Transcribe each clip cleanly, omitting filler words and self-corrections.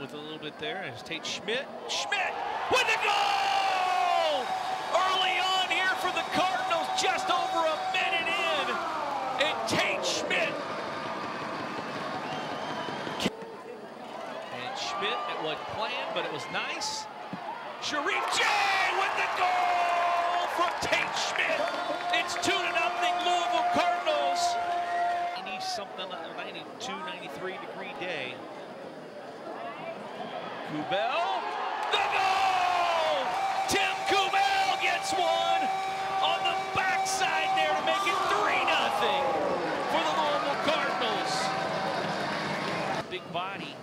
with a little bit there as Tate Schmidt. Schmidt with the goal! Early on here for the Cardinals, just over a minute in. And Tate Schmidt. And Schmidt, it wasn't planned, but it was nice. Sharif J with the goal from Tate Schmidt. It's 2-0 Louisville Cardinals. Something like a 92, 93 degree day. Kubel, the goal! Tim Kubel gets one on the backside there to make it 3-0 for the Louisville Cardinals. Big body.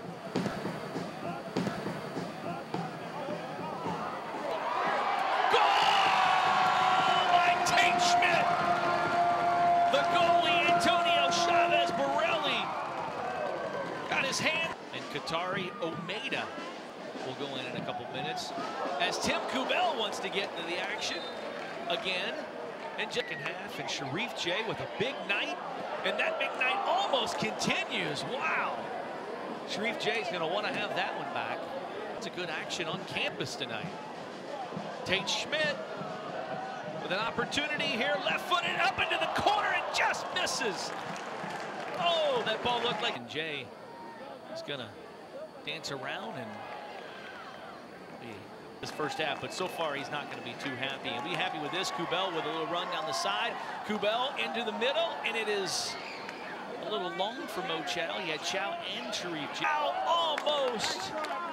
Goal by Tate Schmidt. The goalie Antonio Chavez Borelli got his hand. And Qatari Omeda will go in a couple minutes as Tim Kubel wants to get into the action again. And second half, and Sharif J with a big night. And that big night almost continues. Wow. Sharif J is going to want to have that one back. It's a good action on campus tonight. Tate Schmidt with an opportunity here, left-footed up into the corner and just misses. Oh, that ball looked like Jay is gonna dance around and be his first half, but so far he's not gonna be too happy. And be happy with this. Kubel with a little run down the side. Kubel into the middle, and it is a little long for Mo Chow. He had Chow and Sharif. Chow almost